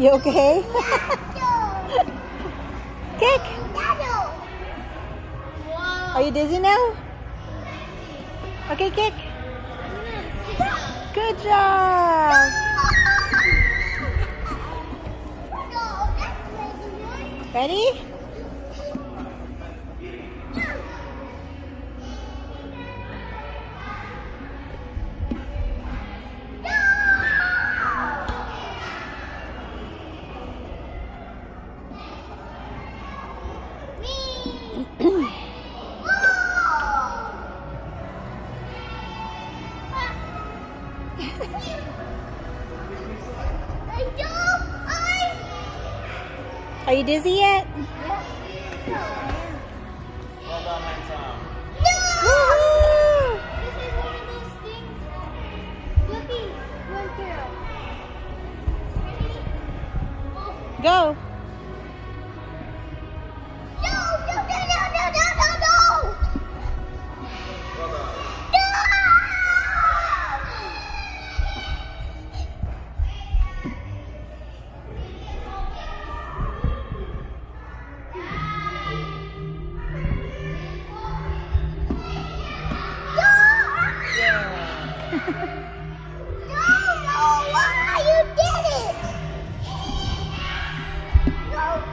You okay? Kick! Are you dizzy now? Okay, kick! Good job! Ready? Are you dizzy yet? Well done, handsome. Woohoo! This is one of those things. Loopy, one girl. Ready? Go! No! Well done. Why you did it? No.